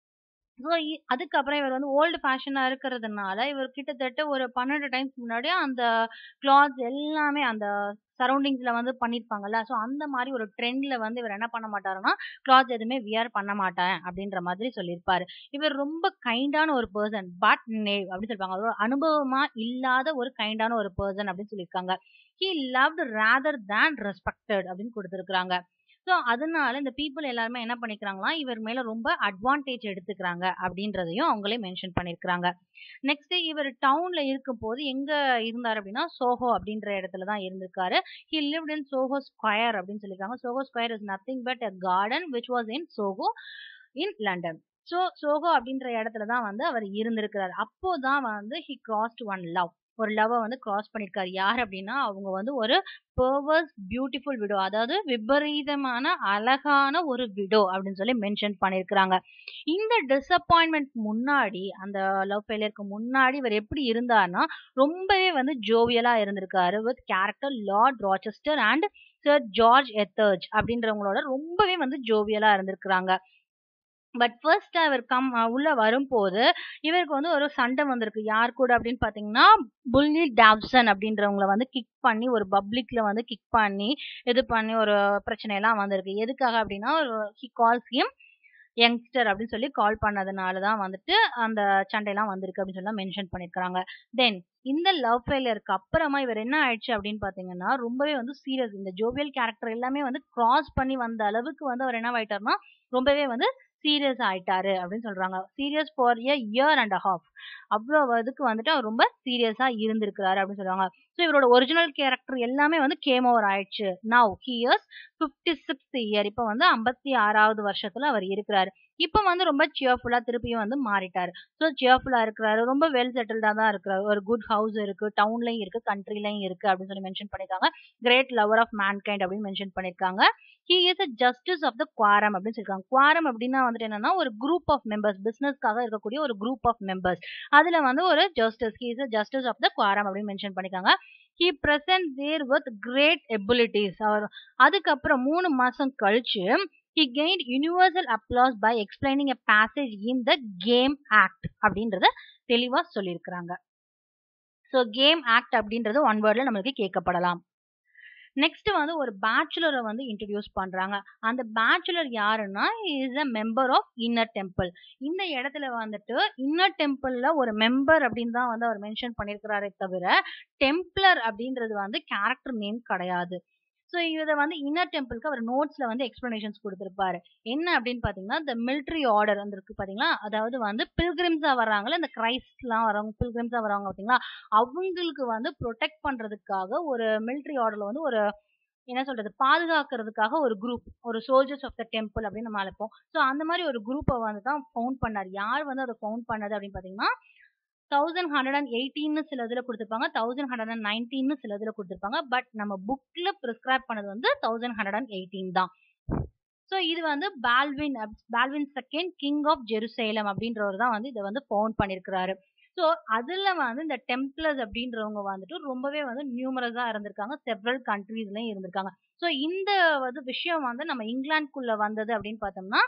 ஸோ அதுக்கப்புறம் இவர் வந்து ஓல்டு ஃபேஷனா இருக்கிறதுனால இவர் கிட்டத்தட்ட ஒரு 12 டைம்ஸ் முன்னாடி அந்த கிளாத்ஸ் எல்லாமே அந்த சரௌண்டிங்ஸ்ல வந்து பண்ணிருப்பாங்கல்ல. ஸோ அந்த மாதிரி ஒரு ட்ரெண்ட்ல வந்து இவர் என்ன பண்ண மாட்டாருன்னா கிளாத்ஸ் எதுவுமே வியர் பண்ண மாட்டேன் அப்படின்ற மாதிரி சொல்லியிருப்பாரு. இவர் ரொம்ப கைண்டான ஒரு பர்சன், பட் நேவ் அப்படின்னு சொல்லிருப்பாங்க. ஒரு அனுபவமா இல்லாத ஒரு கைண்டான ஒரு பர்சன் அப்படின்னு சொல்லியிருக்காங்க. He loved rather than respected அப்படின்னு கொடுத்துருக்காங்க. ஸோ அதனால இந்த பீப்புள் எல்லாருமே என்ன பண்ணிக்கிறாங்களா இவர் மேல ரொம்ப அட்வான்டேஜ் எடுத்துக்கிறாங்க அப்படின்றதையும் அவங்களே மென்ஷன் பண்ணிருக்காங்க. நெக்ஸ்ட் இவர் டவுன்ல இருக்கும் போது எங்க இருந்தாரு அப்படின்னா சோஹோ அப்படின்ற இடத்துல தான் இருந்திருக்காரு. He lived in Soho Square அப்படின்னு சொல்லியிருக்காங்க. Soho Square is nothing but a garden which was in Soho in London. So Soho அப்படின்ற இடத்துல தான் வந்து அவர் இருந்திருக்கிறார். அப்போதான் வந்து ஹி கிராஸ்ட் ஒன் லவ், ஒரு லவ்வை வந்து கிராஸ் பண்ணிருக்காரு. யார் அப்படின்னா அவங்க வந்து ஒரு பெர்வர்ஸ் பியூட்டிஃபுல் விடோ, அதாவது விபரீதமான அழகான ஒரு விடோ அப்படின்னு சொல்லி மென்ஷன் பண்ணிருக்காங்க. இந்த டிசப்பாயின்மெண்ட் முன்னாடி, அந்த லவ் ஃபெயிலியருக்கு முன்னாடி இவர் எப்படி இருந்தார்னா ரொம்பவே வந்து ஜோவியலா இருந்திருக்காரு. With character Lord Rochester and Sir George Etherege அப்படின்றவங்களோட ரொம்பவே வந்து ஜோவியலா இருந்திருக்கிறாங்க. பட் ஃபர்ஸ்ட் அவர் உள்ள வரும்போது இவருக்கு வந்து ஒரு சண்டை வந்திருக்கு. யார் கூட அப்படின்னு பாத்தீங்கன்னா புல்லி டாப்சன் அப்படின்றவங்கள வந்து கிக் பண்ணி ஒரு பப்ளிக்ல வந்து கிக் பண்ணி இது பண்ணி ஒரு பிரச்சனை எல்லாம் வந்திருக்கு. எதுக்காக அப்படின்னா ஹி கால்ஸ் ஹிம் யங்ஸ்டர் அப்படின்னு சொல்லி கால் பண்ணதுனாலதான் வந்துட்டு அந்த சண்டையெல்லாம் வந்திருக்கு அப்படின்னு சொல்லி மென்ஷன் பண்ணிருக்காங்க. தென் இந்த லவ் ஃபெயிலியருக்கு அப்புறமா இவர் என்ன ஆயிடுச்சு அப்படின்னு பாத்தீங்கன்னா ரொம்பவே வந்து சீரியஸ். இந்த ஜோவியல் கேரக்டர் எல்லாமே வந்து கிராஸ் பண்ணி வந்த அளவுக்கு வந்து அவர் என்ன ஆயிட்டாருன்னா ரொம்பவே வந்து சீரியஸ் ஆயிட்டாரு அப்படின்னு சொல்றாங்க. Serious for a year and half, அவ்வளவு இதுக்கு வந்துட்டு அவர் ரொம்ப சீரியஸா இருந்திருக்கிறாரு அப்படின்னு சொல்றாங்க. ஸோ இவரோட ஒரிஜினல் கேரக்டர் எல்லாமே வந்து கேம் ஓவர் ஆயிடுச்சு. Now he years 56th year, இப்ப வந்து 56வது வருஷத்துல அவர் இருக்கிறாரு. இப்ப வந்து ரொம்ப சியர்ஃபுல்லா திருப்பியும் வந்து மாறிட்டாரு. ஸோ சியர்ஃபுல்லா இருக்கிறாரு, ரொம்ப வெல் செட்டில்டா தான் இருக்கிறாரு. ஒரு குட் ஹவுஸ் இருக்கு, டவுன்லயும் இருக்கு, கண்ட்ரிலயும் இருக்கு அப்படின்னு சொல்லி மென்ஷன் பண்ணிருக்காங்க. கிரேட் லவர் ஆஃப் மேன்கைண்ட் அப்படின்னு மென்ஷன் பண்ணிருக்காங்க. He is a justice of the quorum அப்படின்னு சொல்லிருக்காங்க. குவாரம் அப்படின்னா வந்துட்டு என்னன்னா ஒரு குரூப் ஆஃப் மெம்பர்ஸ், பிசினஸ்க்காக இருக்கக்கூடிய ஒரு குரூப் ஆஃப் மெம்பர்ஸ். அதுல வந்து ஒரு justice, he is a justice of the quorum அப்படின்னு மென்ஷன் பண்ணிருக்காங்க. He present there with great abilities. அவர் அதுக்கப்புறம் 3 மாசம் கழிச்சு he gained universal applause by explaining a passage in the Game Act அப்படின்றத தெளிவா சொல்லியிருக்கிறாங்க. ஸோ கேம் ஆக்ட் அப்படின்றது ஒன் வேர்ட்ல நம்மளுக்கு கேட்கப்படலாம். நெக்ஸ்ட் வந்து ஒரு பேச்சுலரை வந்து இன்ட்ரடியூஸ் பண்றாங்க. அந்த பேச்சுலர் யாருன்னா is a member of Inner Temple. இந்த இடத்துல வந்துட்டு இன்னர் டெம்பிள்ல ஒரு மெம்பர் அப்படின்னு தான் வந்து அவர் மென்ஷன் பண்ணிருக்கிறாரே தவிர டெம்ப்ளர் அப்படின்றது வந்து கேரக்டர் நேம் கிடையாது. ஸோ இதை வந்து இன்னர் டெம்பிளுக்கு அவர் நோட்ஸ்ல வந்து எக்ஸ்பிளனேஷன்ஸ் கொடுத்திருப்பாரு. என்ன அப்படின்னு பாத்தீங்கன்னா இந்த மிலிட்ரி ஆர்டர் வந்து இருக்கு பாத்தீங்களா, அதாவது வந்து பில்கிரிம்ஸா வர்றாங்களே, இந்த கிரைஸ்ட் எல்லாம் வரவங்க பில்கிரிம்ஸா வர்றாங்க பாத்தீங்களா, அவங்களுக்கு வந்து ப்ரொடெக்ட் பண்றதுக்காக ஒரு மிலிட்ரி ஆர்டர்ல வந்து ஒரு என்ன சொல்றது பாதுகாக்கிறதுக்காக ஒரு குரூப், ஒரு சோல்ஜர்ஸ் ஆஃப் த டெம்பிள் அப்படின்னு நம்ம அழைப்போம். ஸோ அந்த மாதிரி ஒரு குரூப்பை வந்து தான் ஃபவுண்ட் பண்ணார். யார் வந்து அதை ஃபவுண்ட் பண்ணது அப்படின்னு பாத்தீங்கன்னா 1118 சில இதுல கொடுத்திருப்பாங்க, 1119 சில இதுல கொடுத்திருப்பாங்க. பட் நம்ம புக்ல பிரிஸ்கிரைப் பண்ணது வந்து 1118 தான். ஸோ இது வந்து Baldwin second king of Jerusalem அப்படின்றவர் தான் வந்து இதை வந்து ஃபவுண்ட் பண்ணிருக்கிறாரு. ஸோ அதுல வந்து இந்த டெம்ப்ளர்ஸ் அப்படின்றவங்க வந்துட்டு ரொம்பவே வந்து நியூமரஸா இருந்திருக்காங்க, செவரல் கண்ட்ரீஸ்லயும் இருந்திருக்காங்க. ஸோ இந்த வந்து விஷயம் வந்து நம்ம இங்கிலாந்துக்குள்ள வந்தது அப்படின்னு பார்த்தோம்னா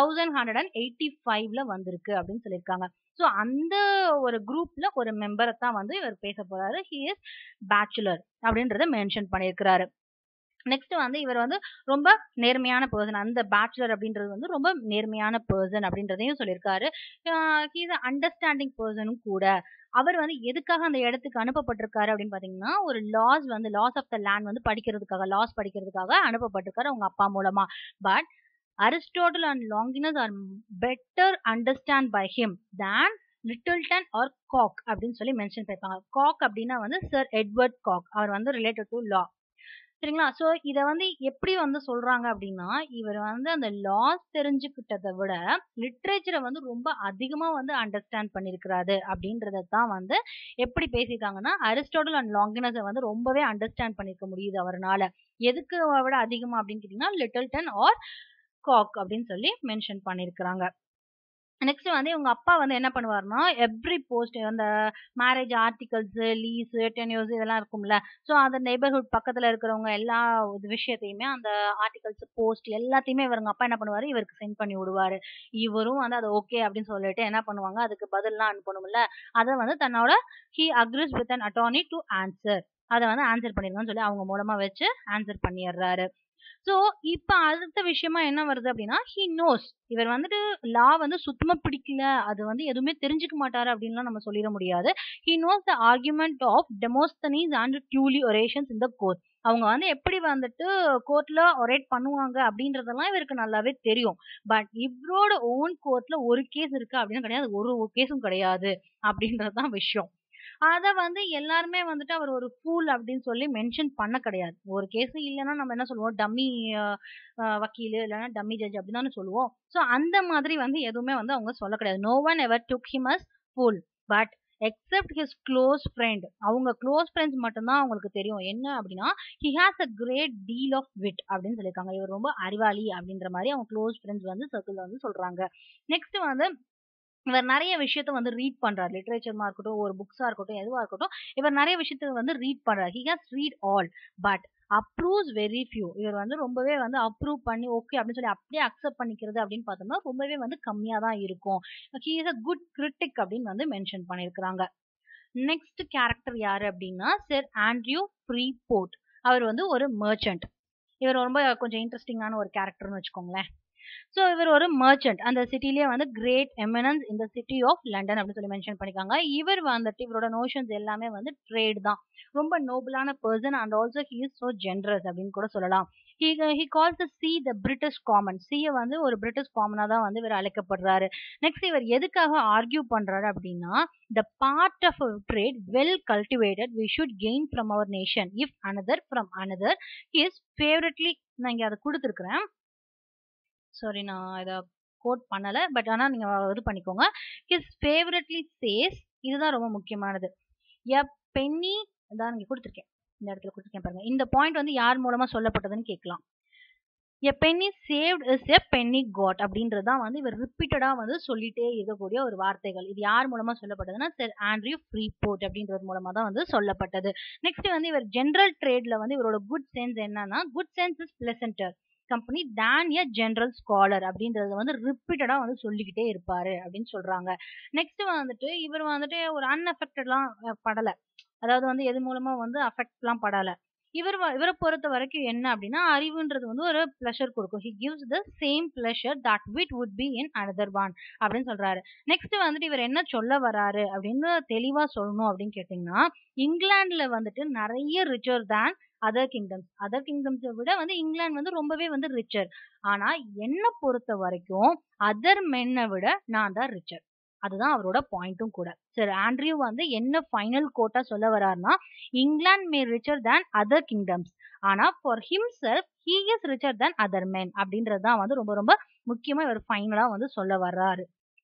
1185ல வந்திருக்கு அப்படின்னு சொல்லியிருக்காங்க. ஸோ அந்த ஒரு குரூப்ல ஒரு மெம்பரை தான் வந்து இவர் பேச போறாரு. ஹி இஸ் பேச்சுலர் அப்படின்றத மென்ஷன் பண்ணியிருக்கிறாரு. நெக்ஸ்ட் வந்து இவர் வந்து ரொம்ப நேர்மையான பர்சன். அந்த பேச்சுலர் அப்படின்றது வந்து ரொம்ப நேர்மையான பர்சன் அப்படின்றதையும் சொல்லியிருக்காரு. ஹி இஸ் அண்டர்ஸ்டாண்டிங் பர்சனும் கூட. அவர் வந்து எதுக்காக அந்த இடத்துக்கு அனுப்பப்பட்டிருக்காரு அப்படின்னு பாத்தீங்கன்னா ஒரு லாஸ் ஆஃப் த லேண்ட் வந்து படிக்கிறதுக்காக, லாஸ் படிக்கிறதுக்காக அனுப்பப்பட்டிருக்காரு அவங்க அப்பா மூலமா. But Aristotle and Longinus are better understand by him than Littleton or Coke அப்படின்னு சொல்லி மென்ஷன் பண்ணிருப்பாங்க. காக் அப்படின்னா வந்து சர் எட்வர்ட் காக், அவர் வந்து ரிலேட்டட் டு லா. சரிங்களா? சோ இத வந்து எப்படி வந்து சொல்றாங்க அப்படின்னா, இவர் வந்து அந்த லாஸ் தெரிஞ்சுக்கிட்டதை விட லிட்ரேச்சரை வந்து ரொம்ப அதிகமா வந்து அண்டர்ஸ்டாண்ட் பண்ணிருக்கிறாரு அப்படின்றத தான் வந்து எப்படி பேசிட்டாங்கன்னா, அரிஸ்டாட்டில் அண்ட் லாங்கினஸை வந்து ரொம்பவே அண்டர்ஸ்டாண்ட் பண்ணிருக்க முடியுது அவர்னால. எதுக்கு விட அதிகமா அப்படின்னு கேட்டீங்கன்னா, லிட்டில்டன் ஆர் காக் அப்படின்னு சொல்லி மென்ஷன் பண்ணிருக்கிறாங்க. நெக்ஸ்ட் வந்து இவங்க அப்பா வந்து என்ன பண்ணுவாருன்னா, எவ்ரி போஸ்ட் அந்த மேரேஜ் ஆர்டிகல்ஸ், லீஸ், டென்யூர்ஸ் இதெல்லாம் இருக்கும்ல. ஸோ அந்த நெய்பர்ஹுட் பக்கத்துல இருக்கிறவங்க எல்லா விஷயத்தையுமே அந்த ஆர்டிகல்ஸ், போஸ்ட் எல்லாத்தையுமே இவங்க அப்பா என்ன பண்ணுவாரு, இவருக்கு சென்ட் பண்ணி விடுவாரு. இவரும் வந்து அதை ஓகே அப்படின்னு சொல்லிட்டு என்ன பண்ணுவாங்க, அதுக்கு பதில்லாம் அனுப்பணும்ல. அதை வந்து தன்னோட he agrees with an attorney to answer, அதை வந்து ஆன்சர் பண்ணிருங்கன்னு சொல்லி அவங்க மூலமா வச்சு ஆன்சர் பண்ணிடுறாரு. சோ இப்ப அடுத்த விஷயமா என்ன வருது அப்படின்னா, ஹி நோஸ், இவர் வந்துட்டு லா வந்து சுத்தமா பிடிக்கல, அது வந்து எதுவுமே தெரிஞ்சுக்க மாட்டாரு அப்படின்லாம் நம்ம சொல்லிட முடியாது. He knows the argument of Demosthenes and Tully orations in the court. அவங்க வந்து எப்படி வந்துட்டு கோர்ட்ல ஒரேட் பண்ணுவாங்க அப்படின்றதெல்லாம் இவருக்கு நல்லாவே தெரியும். பட் இவரோட ஓன் கோர்ட்ல ஒரு கேஸ் இருக்கு அப்படின்னு கிடையாது, ஒரு கேஸும் கிடையாது அப்படின்றதுதான் விஷயம். அத வந்து எல்லாருமே வந்துட்டு அவர் ஒரு ஃபூல் அப்படின்னு சொல்லி மென்ஷன் பண்ண கிடையாது. ஒரு கேஸ் இல்லைன்னா நம்ம என்ன சொல்லுவோம், டம்மி வக்கீலு இல்லைன்னா டம்மி ஜட்ஜ் அப்படின்னு தானே சொல்லுவோம். ஸோ அந்த மாதிரி வந்து எதுவுமே வந்து அவங்க சொல்ல கிடையாது. No one ever took him as fool, but except his close friend. அவங்க க்ளோஸ் ஃப்ரெண்ட்ஸ் மட்டும்தான் அவங்களுக்கு தெரியும் என்ன அப்படின்னா, he has a great deal of wit அப்படின்னு சொல்லியிருக்காங்க. இவர் ரொம்ப அறிவாளி அப்படின்ற மாதிரி அவங்க க்ளோஸ் ஃப்ரெண்ட்ஸ் வந்து சர்க்கிள் வந்து சொல்றாங்க. நெக்ஸ்ட் வந்து இவர் நிறைய விஷயத்த வந்து ரீட் பண்றாரு. லிட்ரேச்சர்மா இருக்கட்டும், ஒரு புக்ஸா இருக்கட்டும், எதுவா இருக்கட்டும், இவர் நிறைய விஷயத்த வந்து ரீட் பண்றாரு. He has read all but approves very few. இவர் வந்து ரொம்பவே வந்து அப்ரூவ் பண்ணி ஓகே அப்படின்னு சொல்லி அப்படியே அக்செப்ட் பண்ணிக்கிறது அப்படின்னு பார்த்தோம்னா ரொம்பவே வந்து கம்மியா தான் இருக்கும். He is a good critic அப்படின்னு வந்து மென்ஷன் பண்ணிருக்கிறாங்க. நெக்ஸ்ட் கேரக்டர் யாரு அப்படின்னா, சர் ஆண்ட்ரியூ ஃப்ரீபோர்ட். அவர் வந்து ஒரு மர்ச்சன்ட். இவர் ரொம்ப கொஞ்சம் இன்ட்ரெஸ்டிங்கான ஒரு கேரக்டர்னு வச்சுக்கோங்களேன். ஸோ இவர் ஒரு மர்ச்சன்ட், அந்த சிட்டிலேயே வந்து கிரேட் எமினன்ஸ் இந்த சிட்டி ஆஃப் லண்டன் அப்படின்னு சொல்லி மென்ஷன் பண்ணிருக்காங்க. இவர் வந்துட்டு இவரோட நோஷன்ஸ் எல்லாமே வந்து ட்ரேட் தான். ரொம்ப நோபலான person and also he is so generous அப்படின்னு கூட சொல்லலாம். He calls the sea the British common. சியை வந்து ஒரு பிரிட்டிஷ் காமனா தான் வந்து இவர் அழைக்கப்படுறாரு. நெக்ஸ்ட் இவர் எதுக்காக ஆர்கியூ பண்றாரு அப்படின்னா, the part of trade well cultivated we should gain from our nation if another from another is favourably. நான் இங்க அதை கொடுத்துருக்கிறேன், சாரி நான் இதை கோட் பண்ணல, பட் ஆனா நீங்க இது பண்ணிக்கோங்க. ஹிஸ் ஃபேவரட்லி சேஸ், இதுதான் ரொம்ப முக்கியமானது. எ பென்னி, இதான் நீங்க கொடுத்துருக்கேன், இந்த இடத்துல கொடுத்துருக்கேன் பாருங்க. இந்த பாயிண்ட் வந்து யார் மூலமா சொல்லப்பட்டதுன்னு கேட்கலாம். A penny saved is a penny got அப்படின்றதான் வந்து இவர் ரிப்பீட்டடா வந்து சொல்லிட்டே இருக்கக்கூடிய ஒரு வார்த்தைகள். இது யார் மூலமா சொல்லப்பட்டதுன்னா, சர் ஆண்ட்ரியூ ஃப்ரீபோர்ட் அப்படின்றது மூலமா தான் வந்து சொல்லப்பட்டது. நெக்ஸ்ட் வந்து இவர் ஜெனரல் ட்ரேட்ல வந்து இவரோட குட் சென்ஸ் என்னன்னா, good sense is pleasanter company than a general scholar அப்படின்றத வந்து ரிப்பீட்டடா வந்து சொல்லிக்கிட்டே இருப்பாரு அப்படின்னு சொல்றாங்க. நெக்ஸ்ட் வந்துட்டு இவர் வந்துட்டு ஒரு அன்அஃபெக்டட்லாம் படல, அதாவது வந்து எது மூலமா வந்து அஃபெக்ட்லாம் படல. இவரை பொறுத்த வரைக்கும் என்ன அப்படின்னா, அறிவுன்றது வந்து ஒரு பிளஷர் கொடுக்கும். He gives the same pleasure that wit would be in another one அப்படின்னு சொல்றாரு. நெக்ஸ்ட் வந்துட்டு இவர் என்ன சொல்ல வராரு அப்படின்னு தெளிவா சொல்லணும் அப்படின்னு கேட்டீங்கன்னா, இங்கிலாந்துல வந்துட்டு நிறைய richer than other kingdoms. Other கிங்டம்ஸை விட வந்து இங்கிலாந்து வந்து ரொம்பவே வந்து ரிச்சர். ஆனா என்ன பொறுத்த வரைக்கும் அதர் மென்னை விட நான் தான் ரிச்சர். அதுதான் அவரோட பாயிண்ட்டும் கூட. சரி, ஆண்ட்ரியூ வந்து என்ன ஃபைனல் கோட்டா சொல்ல வர்றாருன்னா, England may richer than other kingdoms, ஆனா for himself he is richer than other men அப்படின்றது தான் வந்து ரொம்ப ரொம்ப முக்கியமா இவர் ஃபைனலா வந்து சொல்ல வர்றாரு.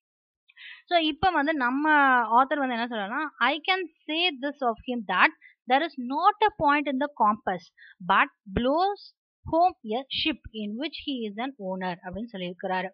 ஸோ இப்போ வந்து நம்ம ஆத்தர் வந்து என்ன சொல்றாருன்னா, I can say this of him that there is not a point in the compass but blows home a ship in which he is an owner அப்படின்னு சொல்லியிருக்கிறாரு.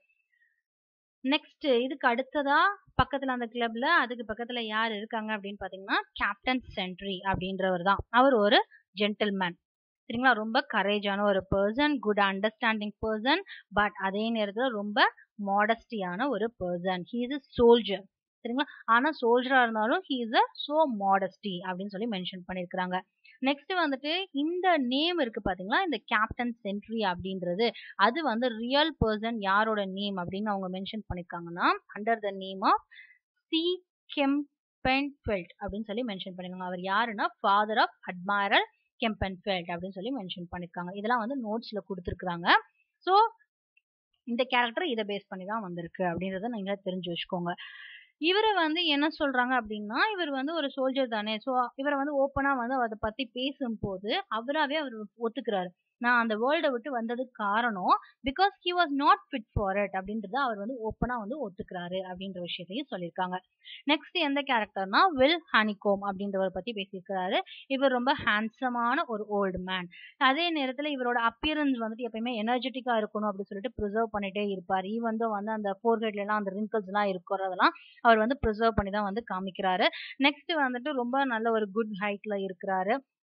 நெக்ஸ்ட் இதுக்கு அடுத்ததா பக்கத்துல அந்த கிளப்ல அதுக்கு பக்கத்துல யார் இருக்காங்க அப்படின்னு பாத்தீங்கன்னா, கேப்டன் சென்ட்ரி அப்படின்றவர் தான். அவர் ஒரு ஜென்டில்மேன், சரிங்களா, ரொம்ப கரேஜான ஒரு person, good understanding person, but அதே நேரத்துல ரொம்ப மாடஸ்டியான ஒரு person. He is a soldier, சரிங்களா, ஆனா சோல்ஜரா இருந்தாலும் he is a so modesty அப்படின்னு சொல்லி மென்ஷன் பண்ணிருக்காங்க. நெக்ஸ்ட் வந்துட்டு இந்த நேம் இருக்கு பாத்தீங்களா, இந்த கேப்டன் சென்ட்ரி அப்படின்றது அது வந்து ரியல் பர்சன் யாரோட நேம் அப்படின்னு அவங்க மென்ஷன் பண்ணிருக்காங்கன்னா, under the name of C Kempenfelt அப்படின்னு சொல்லி மென்ஷன் பண்ணிருக்காங்க. அவர் யாருன்னா, ஃபாதர் ஆஃப் அட்மைரல் கெம்பென்ஃபெல்ட் அப்படின்னு சொல்லி மென்ஷன் பண்ணிருக்காங்க. இதெல்லாம் வந்து நோட்ஸ்ல கொடுத்துருக்காங்க. ஸோ இந்த கேரக்டர் இதை பேஸ் பண்ணி தான் வந்திருக்கு அப்படின்றத நீங்க தெரிஞ்சு வச்சுக்கோங்க. இவர வந்து என்ன சொல்றாங்க அப்படின்னா, இவர் வந்து ஒரு சோல்ஜர் தானே. ஸோ இவர வந்து ஓப்பனா வந்து அத பத்தி பேசும்போது, அவரு ஒத்துக்கிறாரு. நான் அந்த வேர்ல்ட விட்டு வந்ததுக்கு காரணம், because he was not fit for it அப்படின்றத அவர் வந்து ஓப்பனா வந்து ஒத்துக்கிறாரு அப்படின்ற விஷயத்தையும் சொல்லியிருக்காங்க. நெக்ஸ்ட் எந்த கேரக்டர்னா, வில் ஹனிகோம் அப்படின்றவர பத்தி பேசியிருக்கிறாரு. இவர் ரொம்ப ஹேண்ட்ஸமான ஒரு ஓல்டு மேன். அதே நேரத்துல இவரோட அப்பியரன்ஸ் வந்துட்டு எப்பயுமே எனர்ஜெட்டிக்கா இருக்கணும் அப்படின்னு சொல்லிட்டு பிரிசர்வ் பண்ணிட்டே இருப்பாரு. ஈவன் தோ வந்து அந்த ஃபோர்ஹெட்ல எல்லாம் அந்த ரிங்கிள்ஸ் எல்லாம் இருக்கிறதெல்லாம் அவர் வந்து பிரிசர்வ் பண்ணி தான் வந்து காமிக்கிறாரு. நெக்ஸ்ட் வந்துட்டு ரொம்ப நல்ல ஒரு குட் ஹைட்ல இருக்கிறாரு.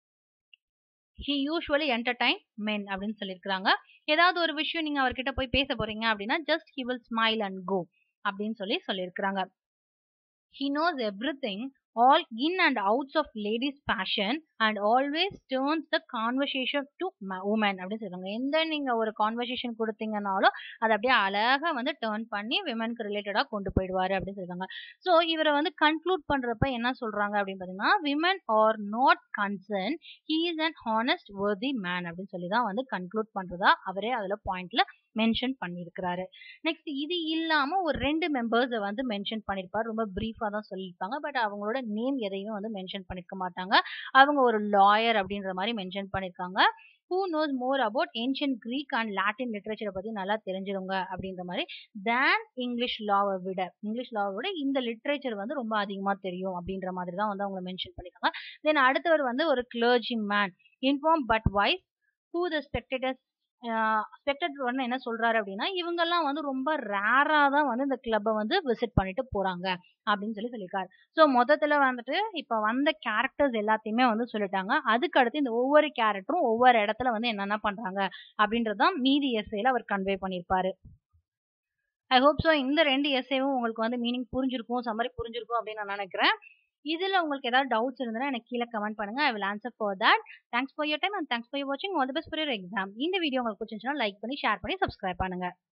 ஹி யூசுவலி என்டர்டைன் மென் அப்படின்னு சொல்லியிருக்கிறாங்க. ஏதாவது ஒரு விஷயம் நீங்க அவர்கிட்ட போய் பேச போறீங்க அப்படின்னா, just he will smile and go அப்படின்னு சொல்லியிருக்கிறாங்க. He knows everything, all in and outs of ladies' fashion and always turns the conversation to women அப்படின்னு சொல்றாங்க. எந்த நீங்க ஒரு கான்வர்சேஷன் கொடுத்தீங்கன்னாலும் அதை அப்படியே அழகா வந்து டேர்ன் பண்ணி விமனுக்கு ரிலேட்டடா கொண்டு போயிடுவாரு அப்படின்னு சொல்றாங்க. ஸோ இவரை வந்து கன்க்ளூட் பண்றப்ப என்ன சொல்றாங்க அப்படின்னு பார்த்தீங்கன்னா, women are not concern, he is an honest worthy man அப்படின்னு சொல்லி தான் வந்து கன்க்ளூட் பண்றதா அவரே அதுல பாயிண்ட்ல மென்ஷன் பண்ணியிருக்கிறாரு. நெக்ஸ்ட் இது இல்லாம ஒரு 2 மெம்பர்ஸ வந்து மென்ஷன் பண்ணியிருப்பாரு. ரொம்ப பிரீஃபா தான் சொல்லியிருப்பாங்க. பட் அவங்களோட நேம் எதையும் வந்து மென்ஷன் பண்ணிருக்க மாட்டாங்க. அவங்க ஒரு லாயர் அப்படின்ற மாதிரி மென்ஷன் பண்ணியிருக்காங்க. Who knows more about ancient Greek and Latin லிட்ரேச்சரை பத்தி நல்லா தெரிஞ்சவங்க அப்படின்ற மாதிரி தேன் இங்கிலீஷ் லாவை விட இந்த லிட்ரேச்சர் வந்து ரொம்ப அதிகமா தெரியும் அப்படின்ற மாதிரி தான் வந்து அவங்க மென்ஷன் பண்ணிருக்காங்க. தென் அடுத்தவர் வந்து ஒரு clergyman inform but wise who the spectator வந்து என்ன சொல்றாரு அப்படின்னா, இவங்கெல்லாம் வந்து ரொம்ப ரேரா தான் வந்து இந்த கிளப்பை வந்து விசிட் பண்ணிட்டு போறாங்க அப்படின்னு சொல்லியிருக்காரு. ஸோ மொத்தத்துல வந்துட்டு இப்ப வந்த கேரக்டர்ஸ் எல்லாத்தையுமே வந்து சொல்லிட்டாங்க. அதுக்கு அடுத்து இந்த ஒவ்வொரு கேரக்டரும் ஒவ்வொரு இடத்துல வந்து என்னென்ன பண்றாங்க அப்படின்றதான் மீதி எஸ்ஸேல அவர் கன்வே பண்ணியிருப்பாரு. ஐ ஹோப் ஸோ இந்த 2 எஸ்ஸேவும் உங்களுக்கு வந்து மீனிங் புரிஞ்சிருக்கும், சம்மரி புரிஞ்சிருக்கும் அப்படின்னு நான் நினைக்கிறேன். இதுல உங்களுக்கு ஏதாவது டவுட்ஸ் இருந்ததுன்னா எனக்கு கீழே கமெண்ட் பண்ணுங்க. I will answer for that. Thanks for your time and thanks for your வாட்சிங். All the best for your exam. இந்த வீடியோ உங்களுக்கு பிடிச்சிருந்துச்சுன்னா லைக் பண்ணி, ஷேர் பண்ணி, சப்ஸ்கிரைப் பண்ணுங்க.